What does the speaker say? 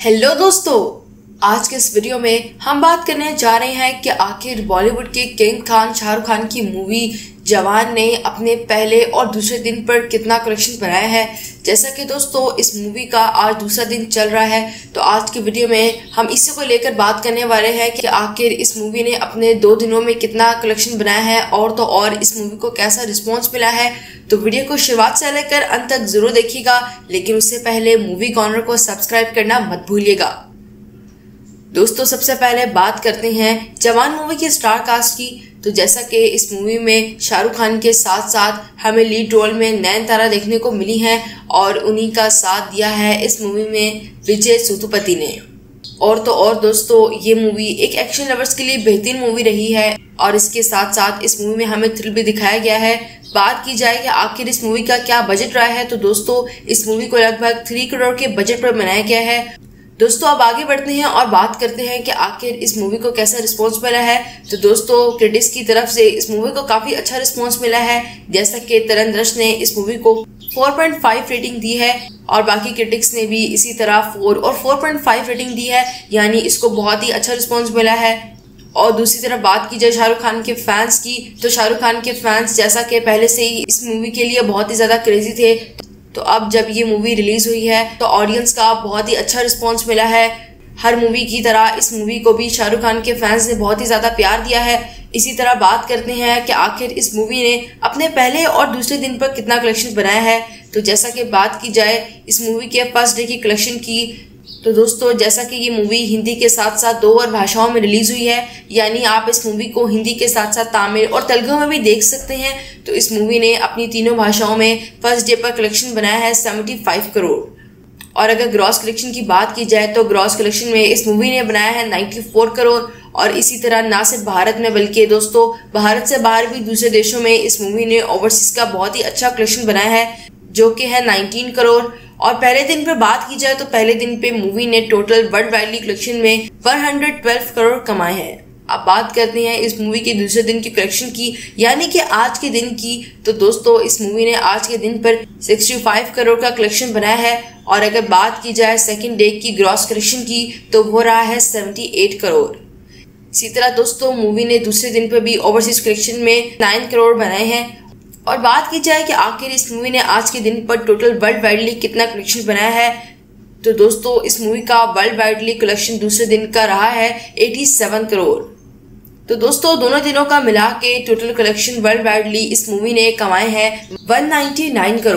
Hello दोस्तों, आज के इस वीडियो में हम बात करने जा रहे हैं कि आखिर बॉलीवुड के किंग खान शाहरुख खान की मूवी जवान ने अपने पहले और दूसरे दिन पर कितना कलेक्शन बनाया है। जैसा कि दोस्तों इस मूवी का आज दूसरा दिन चल रहा है, तो आज की वीडियो में हम इसी को लेकर बात करने वाले हैं कि आखिर इस मूवी ने अपने 2 दिनों में कितना कलेक्शन बनाया है और तो और इस मूवी को कैसा रिस्पॉन्स मिला है। तो वीडियो को शुरुआत से लेकर अंत तक जरूर देखिएगा, लेकिन उससे पहले मूवी कॉर्नर को सब्सक्राइब करना मत भूलिएगा। दोस्तों सबसे पहले बात करते हैं जवान मूवी की स्टार कास्ट की। तो जैसा कि इस मूवी में शाहरुख खान के साथ साथ हमें लीड रोल में नयनतारा देखने को मिली हैं और उन्हीं का साथ दिया है इस मूवी में विजय सेतुपति ने। और तो और दोस्तों ये मूवी एक एक्शन लवर्स के लिए बेहतरीन मूवी रही है और इसके साथ साथ इस मूवी में हमें थ्रिल भी दिखाया गया है। बात की जाए कि आखिर इस मूवी का क्या बजट रहा है, तो दोस्तों इस मूवी को लगभग 3 करोड़ के बजट पर बनाया गया है। दोस्तों अब आगे बढ़ते हैं और बात करते हैं कि आखिर इस मूवी को कैसा रिस्पॉन्स मिला है। तो दोस्तों क्रिटिक्स की तरफ से इस मूवी को काफी अच्छा रिस्पॉन्स मिला है। जैसा कि तरंदर्श ने इस मूवी को 4.5 रेटिंग दी है और बाकी क्रिटिक्स ने भी इसी तरह 4 और 4.5 रेटिंग दी है, यानी इसको बहुत ही अच्छा रिस्पॉन्स मिला है। और दूसरी तरफ बात की जाए शाहरुख खान के फैंस की, तो शाहरुख खान के फैंस जैसा कि पहले से ही इस मूवी के लिए बहुत ही ज्यादा क्रेजी थे, तो अब जब ये मूवी रिलीज हुई है तो ऑडियंस का बहुत ही अच्छा रिस्पांस मिला है। हर मूवी की तरह इस मूवी को भी शाहरुख खान के फैंस ने बहुत ही ज्यादा प्यार दिया है। इसी तरह बात करते हैं कि आखिर इस मूवी ने अपने पहले और दूसरे दिन पर कितना कलेक्शन बनाया है। तो जैसा कि बात की जाए इस मूवी के फर्स्ट डे की कलेक्शन की, तो दोस्तों जैसा कि ये मूवी हिंदी के साथ साथ 2 और भाषाओं में रिलीज हुई है, यानी आप इस मूवी को हिंदी के साथ साथ तमिल और तेलुगु में भी देख सकते हैं। तो इस मूवी ने अपनी तीनों भाषाओं में फर्स्ट डे पर कलेक्शन बनाया है 75 करोड़। और अगर ग्रॉस कलेक्शन की बात की जाए तो ग्रॉस कलेक्शन में इस मूवी ने बनाया है 94 करोड़। और इसी तरह ना सिर्फ भारत में बल्कि दोस्तों भारत से बाहर भी दूसरे देशों में इस मूवी ने ओवरसीज का बहुत ही अच्छा कलेक्शन बनाया है, जो कि है 19 करोड़। और पहले दिन पर बात की जाए तो पहले दिन पे मूवी ने टोटल वर्ल्ड वाइडली कलेक्शन में 112 करोड़ कमाए हैं। अब बात करते हैं इस मूवी के दूसरे दिन की कलेक्शन की, यानी कि आज के दिन की। तो दोस्तों इस मूवी ने आज के दिन पर 65 करोड़ का कलेक्शन बनाया है। और अगर बात की जाए सेकंड डे की ग्रॉस कलेक्शन की, तो वो रहा है 78 करोड़। इसी तरह दोस्तों मूवी ने दूसरे दिन पर भी ओवरसीज कलेक्शन में 9 करोड़ बनाए हैं। और बात की जाए कि आखिर इस मूवी ने आज के दिन पर टोटल वर्ल्ड वाइडली कितना कलेक्शन बनाया है, तो दोस्तों इस मूवी का वर्ल्ड वाइडली कलेक्शन दूसरे दिन का रहा है 87 करोड़। तो दोस्तों दोनों दिनों का मिला के टोटल कलेक्शन वर्ल्ड वाइडली इस मूवी ने कमाए हैं 199 करोड़।